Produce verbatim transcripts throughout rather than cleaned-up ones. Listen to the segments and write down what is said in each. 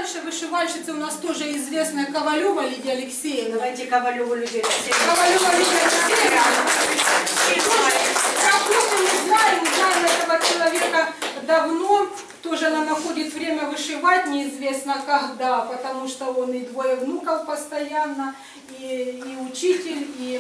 дальше вышивальщица у нас тоже известная Ковалева Лидия Алексеевна. Давайте Ковалеву Лидию Алексеевну. Ковалева Лидия Алексеевна. Работу мы знаем, мы знаем этого человека давно. Тоже она находит время вышивать, неизвестно когда, потому что он и двое внуков постоянно, и, и учитель, и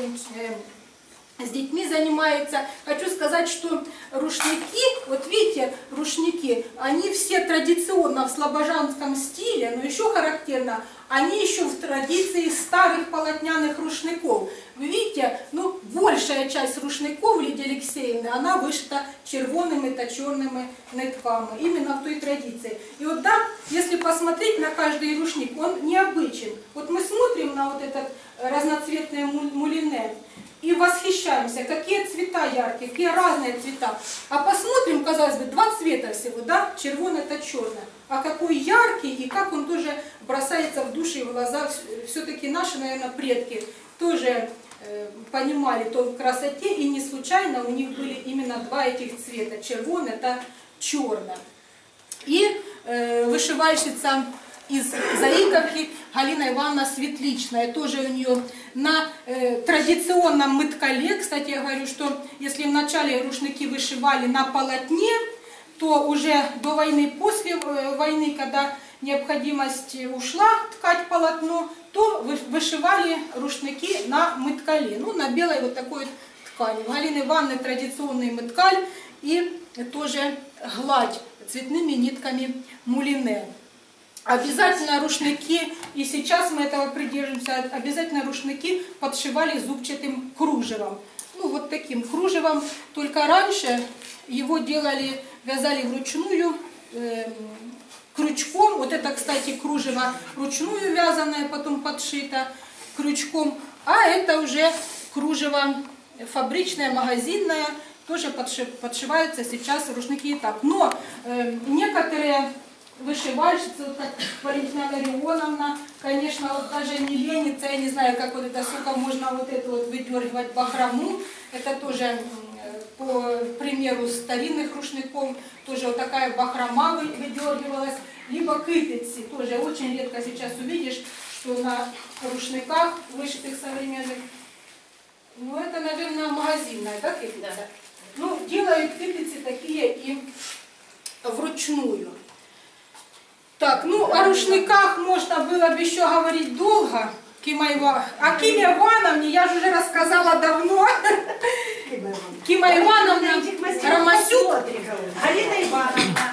э, с детьми занимается. Хочу сказать, что рушники, вот видите, рушники, они все традиционно в слобожанском стиле, но еще характерно, они еще в традиции старых полотняных рушников. Вы видите, ну, большая часть рушников Лидии Алексеевны, она вышита червонными, точенными нитками, именно в той традиции. И вот да, если посмотреть на каждый рушник, он необычен. Вот мы смотрим на вот этот разноцветный мулине и восхищаемся, какие цвета яркие, какие разные цвета. А посмотрим, казалось бы, два цвета всего, да, червоный, это черный. А какой яркий и как он тоже бросается в душу и в глаза. Все-таки наши, наверное, предки тоже э, понимали то в красоте, и не случайно у них были именно два этих цвета. Червоный, это черный. И э, вышивальщица из Заиковки Галина Ивановна Светличная. Тоже у нее на э, традиционном мыткале. Кстати, я говорю, что если в начале рушники вышивали на полотне, то уже до войны, после э, войны, когда необходимость ушла ткать полотно, то вышивали рушники на мыткале. Ну, на белой вот такой ткани. У Галины Ивановны традиционный мыткаль и тоже гладь цветными нитками мулине. Обязательно рушники, и сейчас мы этого придерживаемся, обязательно рушники подшивали зубчатым кружевом. Ну, вот таким кружевом. Только раньше его делали, вязали вручную, э, крючком. Вот это, кстати, кружево ручную вязаное, потом подшито крючком. А это уже кружево фабричное, магазинное, тоже подшиваются сейчас рушники и так. Но э, некоторые вышивальщицы, вот как Валентина Ларионовна, конечно, вот даже не ленится, я не знаю, как вот это, сколько можно вот это вот выдергивать бахрому. Это тоже по примеру старинных рушников, тоже вот такая бахрома выдергивалась. Либо кытицы, тоже очень редко сейчас увидишь, что на рушниках вышитых современных, ну это, наверное, магазинная, да, кытица? Да. Ну, делают кытицы такие и вручную. Так, ну о рушниках можно было бы еще говорить долго. Кима Ива... О Киме Ивановне я же уже рассказала давно. Кима Ивановна Ромасюк. Галина Ивановна.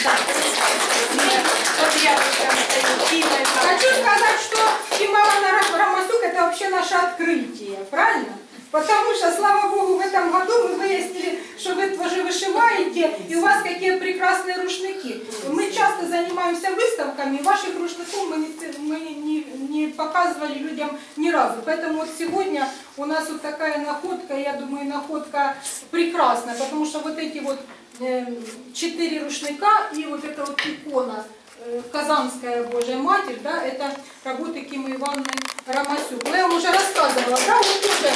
Хочу сказать, что Кима Ивановна Ромасюк это вообще наше открытие, правильно? Потому что, слава Богу, в этом году мы выяснили, что вы тоже вышиваете, и у вас какие прекрасные рушники. Мы часто занимаемся выставками, ваших рушников мы, не, мы не, не показывали людям ни разу. Поэтому вот сегодня у нас вот такая находка, я думаю, находка прекрасная, потому что вот эти вот э, четыре рушника и вот эта вот икона, э, Казанская Божья Матерь, да, это работы Кимы Ивановны Ромасюк. Но я вам уже рассказывала, да, вот тоже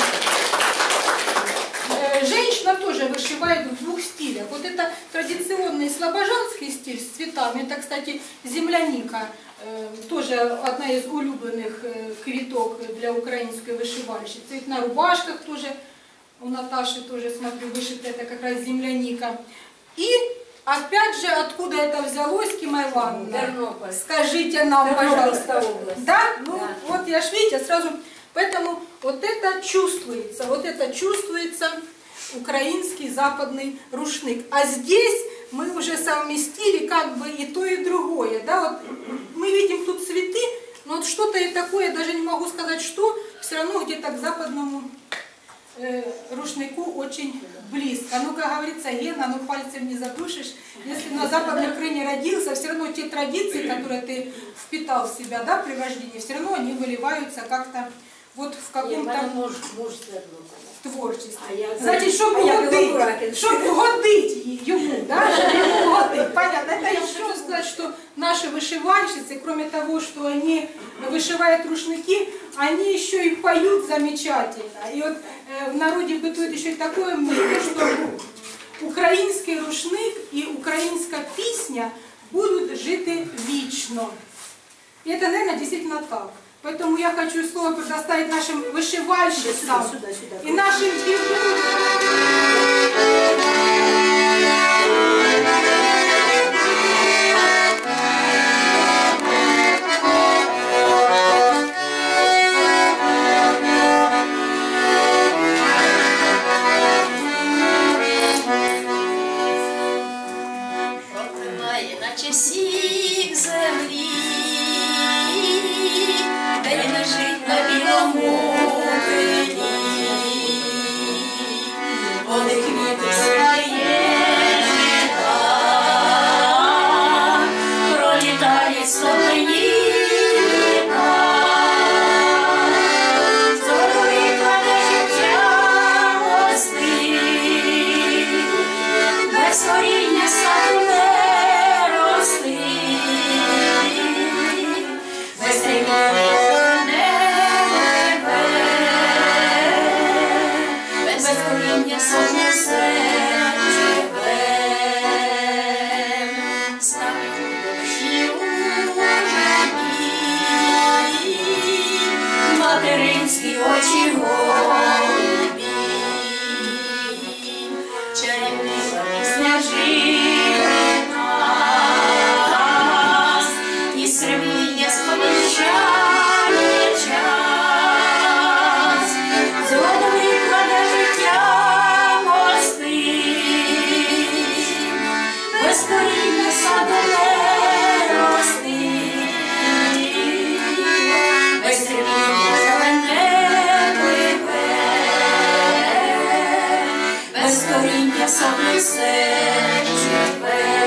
э, женщина тоже вышивает в двух стилях. Вот это традиционный слобожанский стиль с цветами, это, кстати, земляника, э, тоже одна из улюбленных э, квиток для украинской вышивальщицы. И на рубашках тоже, у Наташи тоже, смотрю, вышита это как раз земляника. И опять же, откуда это взялось, Кима Ивановна? Тернополь. Скажите нам, пожалуйста. Область. Да? Ну, да. Вот я ж, видите, сразу... Поэтому вот это чувствуется, вот это чувствуется украинский западный рушник. А здесь мы уже совместили как бы и то, и другое. Да? Вот мы видим тут цветы, но вот что-то и такое, даже не могу сказать, что, все равно где-то к западному э, рушнику очень близко. Ну, как говорится, Лена, ну пальцем не задушишь. Если на западной Украине родился, все равно те традиции, которые ты впитал в себя, да, при рождении, все равно они выливаются как-то вот в каком-то творчестве. А я, Значит, щоб годить, щоб годить ему, да, щоб ему годить. Понятно. Это я хочу сказать, что наши вышивальщицы, кроме того, что они вышивают рушники, они еще и поют замечательно. И вот э, в народе бытует еще и такое мнение, что український рушник і українська пісня будуть жити вічно. И это, наверное, действительно так. Поэтому я хочу слово предоставить нашим вышивальщицам Сюда, сюда. и нашим девушкам. Наче сік землі, де й лежить на білому крилі, вони квіти своє жита, пролітають сотні літа, зорові кладе життя мости, без коріння саду не без коріння сон несе живе, з нами душі у житті, материнські очі голубі, чарівнива пісня живе нас, і стремління сповіщає час, згодом викладе життя мости, без коріння саду не рости, без стремління зелене пливе, без коріння сад несе живе.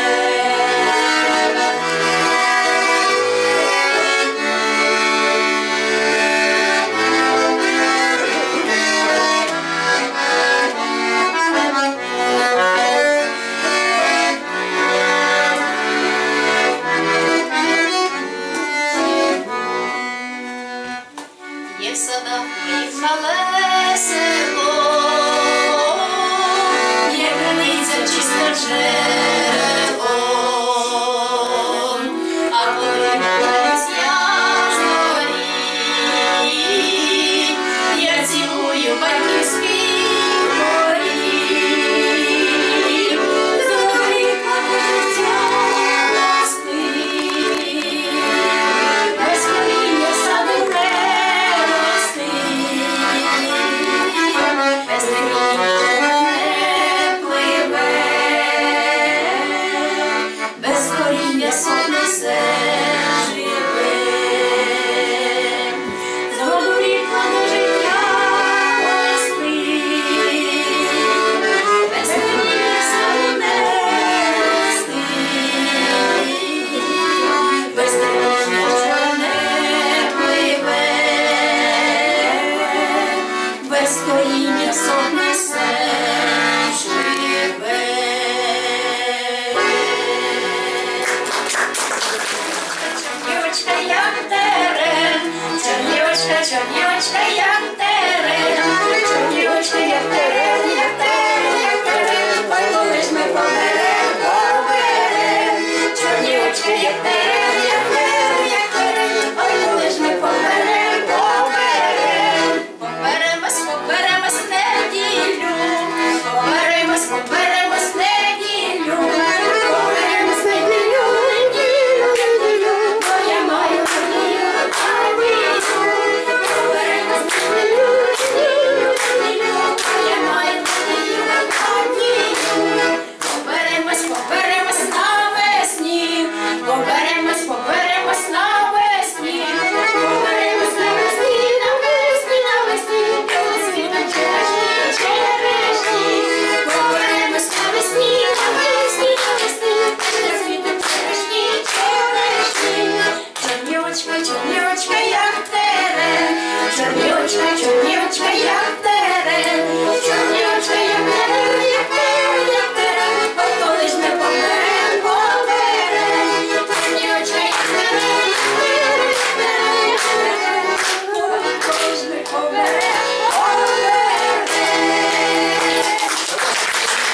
Є в садах моїх мале село, є криниця чисте джерело, а коли пісня зорі, я цілую батьківські горі, зорі кладе життя мости, без коріння саду не рости, без коріння не пливе, без коріння сон несе живе, згоду рікла життя мости, без коріння саду не рости, без коріння не пливе, без коріння сон несе живе. Чорнівочка, як терен, чорнівочка, чорнівочка, як терен, чорнівочка, як терен, як терен, як терен, ой, коли ж ми поберем, поберем, чорнівочка, як терен, як терен, як терен, ой, коли ж ми поберем, поберем, поберемось, поберемось неділю, поберемось, поберемось неділю, поберемось неділю, неділю, неділю, бо я маю надію, надію, поберемось неділю, неділю, неділю, бо я маю надію, надію, поберемось, поберемось навесні, поберемось, поберемось навесні, поберемось навесні, навесні, навесні, коли світом черешні, черешні, поберемось навесні, навесні, навесні, коли світом черешні, черешні, чорнівочка, чорнівочка, як терен, чорнівочка, чорнівочка, як терен, чорнівочка, як терен, як терен, як терен, ой, коли ж ми поберем, поберем, чорнівочка, як терен, як терен, як терен, як терен, ой, коли ж ми поберем, поберем.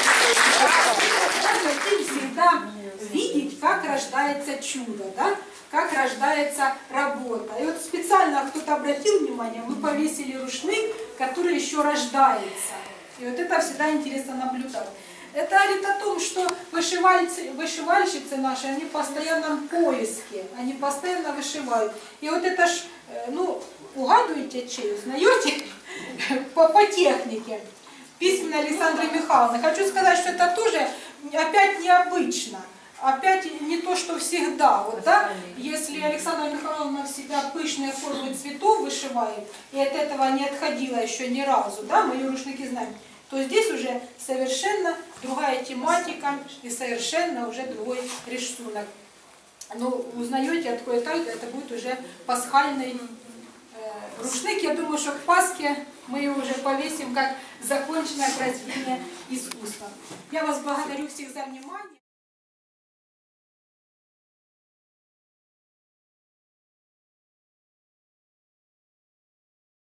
Ты всегда видеть, как рождается чудо, да? как рождается работа. И вот специально кто-то обратил внимание, мы повесили рушник, который еще рождается. И вот это всегда интересно наблюдать. Это говорит о том, что вышивальцы, вышивальщицы наши, они в постоянном поиске, они постоянно вышивают. И вот это ж, ну, угадываете, чей, узнаете по, по технике письменной Александры Михайловны. Хочу сказать, что это тоже опять необычно, опять не то, что всегда. Вот, да? Если Александра Михайловна в себя пышные формы цветов вышивает, и от этого не отходила еще ни разу, да, мы ее рушники знаем, то здесь уже совершенно другая тематика и совершенно уже другой рисунок. Но узнаете, откуда это, это будет уже пасхальный э, рушник. Я думаю, что к Пасхе мы его уже повесим как законченное произведение искусства. Я вас благодарю всех за внимание.